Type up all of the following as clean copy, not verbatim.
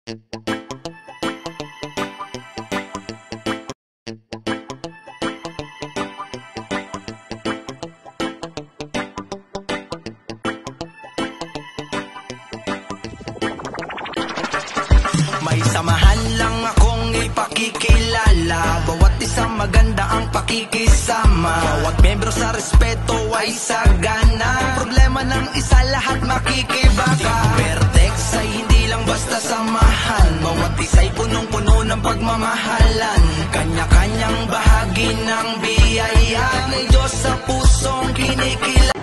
May samahan lang akong ipakikilala, bawat isang maganda ang pakikisama. Bawat membro sa respeto ay sagana, problema ng isa lahat makikibaka. Vertex ay hindi lang basta samahan, bawat isa'y punong-puno ng pagmamahalan. Kanya-kanyang bahagi ng biyaya, may Diyos sa pusong kinikilala.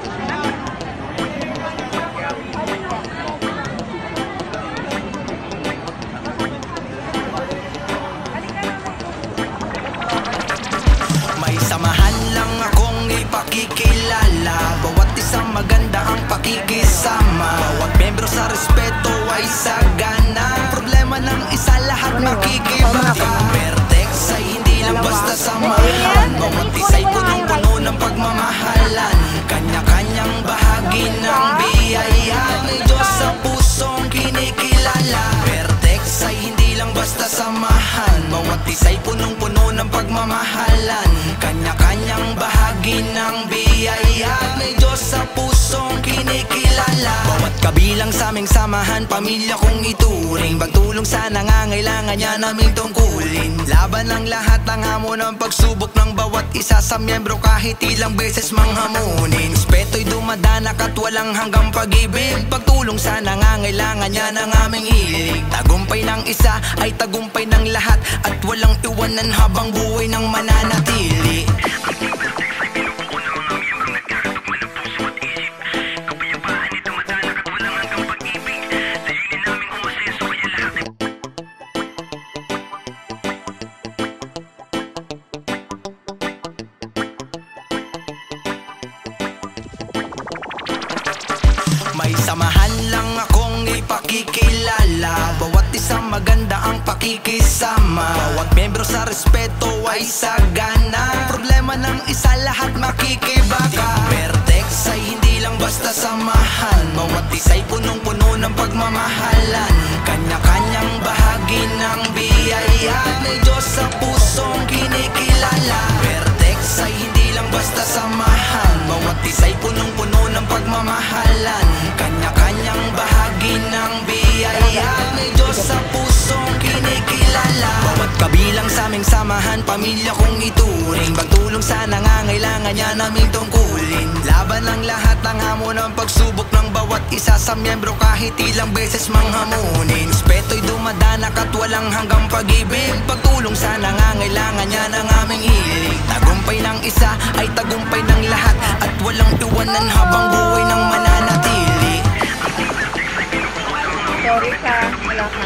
Samahan lang akong ipakikilala, bawat isang maganda ang pakikisama. Bawat membro sa respeto ay sagana, problema ng isa lahat makikibaka. Vertex ay hindi lang basta samahan, bawat isa'y punong-puno ng pagmamahalan. Kanya-kanyang bahagi ng biyaya, may Diyos sa pusong kinikilala. Vertex ay hindi lang basta samahan, bawat isa'y punong-puno ng pagmamahalan. Kanya-kanyang bahagi ng biyaya, may Diyos sa pusong kinikilala. Bawat kabilang sa aming samahan, pamilya kong ituring, pagtulong sa nangangailangan niya naming tungkulin. Laban ang lahat ng hamon ng pagsubok ng bawat isa sa miyembro, kahit ilang beses manghamunin. Respeto'y dumadanak at walang hanggang pag-ibig, pagtulong sa nangangailangan niya ng aming hilig. Tagumpay ng isa ay tagumpay ng lahat, at walang iwanan habang buhay ng mananatili. May samahan lang akong ipakikilala, bawat isang maganda ang pakikisama. Bawat membro sa respeto ay sagana, problema ng isa lahat makikibaka. Vertex ay hindi lang basta samahan, bawat isa'y punong-puno ng pagmamahalan. Kanya-kanyang bahagi ng biyaya, may Diyos sa pusong kinikilala. Vertex ay hindi lang basta samahan, bawat isa'y punong-puno ng pagmamahalan. Kanya-kanyang bahagi ng biyaya, may Diyos sa pusong kinikilala. Bawat kabilang sa aming samahan, pamilya kong ituring, pagtulong sa nangangailangan niya naming tungkulin. Laban ang lahat ng hamon ng pagsubok ng bawat isa sa miyembro, kahit ilang beses manghamunin. Respeto'y dumadanak at walang hanggang pag-ibig, pagtulong sa nangangailangan niya ng aming hilig. Tagumpay ng isa ay tagumpay ng lahat, at walang iwanan habang buhay ng mananatili. Sorry ka, wala ka.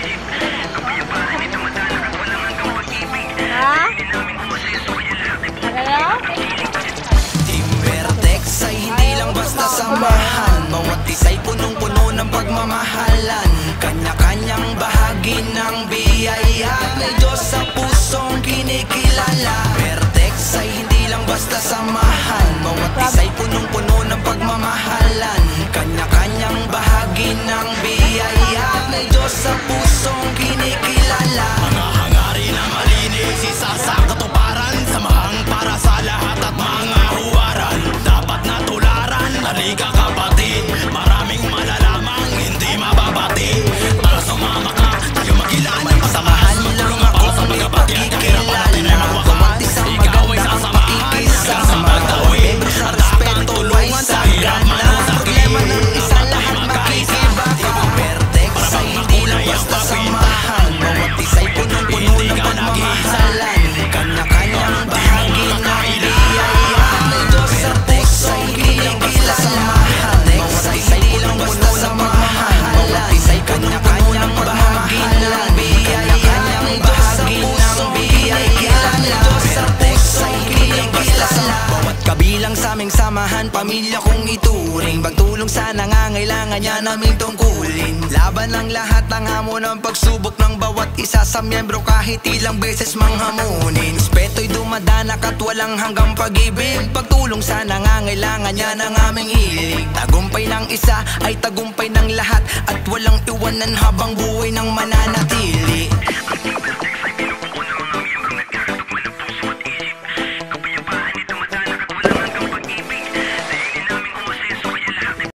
Ha? Nagalaw? Team Vertex ay hindi lang basta samahan, bawat isa'y punong-puno ng pagmamahalan. Kanya-kanyang bahagi ng biyaya, may Diyos sa pusong kinikilala. Vertex ay hindi lang basta samahan, bawat isa'y punong-puno ng pagmamahalan. Kanya-kanyang bahagi ng biyaya, may Diyos sa pusong kinikilala. Mga hangarin na malinis, isa sa katuparan, samahang para sa lahat at mga huwaran. Dapat na tularan, halika kapatid, maraming malalamang hindi mababati. Para sumama ka, tayo magilaan ng pasamahan. Magtulong ako sa pagkabati at kahirapan natin ay magwakas. Ikaw ay sasamahan, hanggang sa pagtawid, at dapat tulungan sa hirap man o sakit. Isa lahat makikibaka. Vertex ay hindi lang basta samahan, bawat isa'y punong-puno ng pagmamahalan. Kanya-kanyang bahagi ng biyaya, may Diyos sa pusong kinikilala. Bawat isa'y hindi lang basta samahan, bawat isa'y kanya-kanyang bahagi ng biyaya, may Diyos sa pusong kinikilala. May Diyos sa pusong kinikilala. Bawat kabilang sa aming samahan, pamilya kong ituring, pagtulong sa nangangailangan niya naming tungkulin. Laban ang lahat ng hamon ng pagsubok ng bawat isa sa miyembro, kahit ilang beses manghamunin. Respeto'y dumadanak at walang hanggang pag-ibig, pagtulong sa nangangailangan niya ng aming hilig. Tagumpay ng isa ay tagumpay ng lahat, at walang iwanan habang buhay ng mananatili.